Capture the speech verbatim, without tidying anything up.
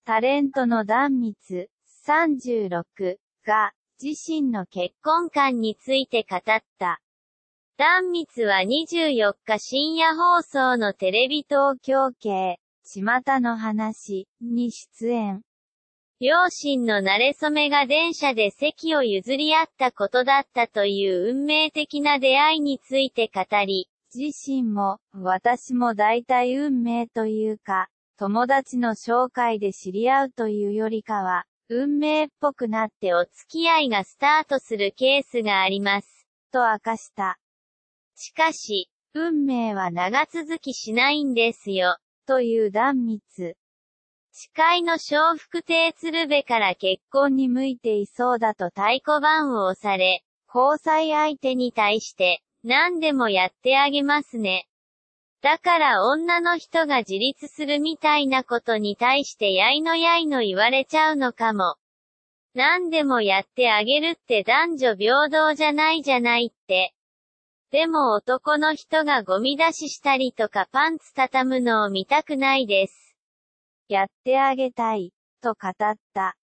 タレントの壇蜜、さんじゅうろくが、自身の結婚観について語った。壇蜜はにじゅうよっか深夜放送のテレビ東京系、巷の話に出演。両親の馴れ初めが電車で席を譲り合ったことだったという運命的な出会いについて語り、自身も、私も大体運命というか、友達の紹介で知り合うというよりかは、運命っぽくなってお付き合いがスタートするケースがあります、と明かした。しかし、運命は長続きしないんですよ、という壇蜜。司会の笑福亭鶴瓶から結婚に向いていそうだと太鼓判を押され、交際相手に対して、何でもやってあげますね。だから女の人が自立するみたいなことに対してやいのやいの言われちゃうのかも。何でもやってあげるって男女平等じゃないじゃないって。でも男の人がゴミ出ししたりとかパンツ畳むのを見たくないです。やってあげたい、と語った。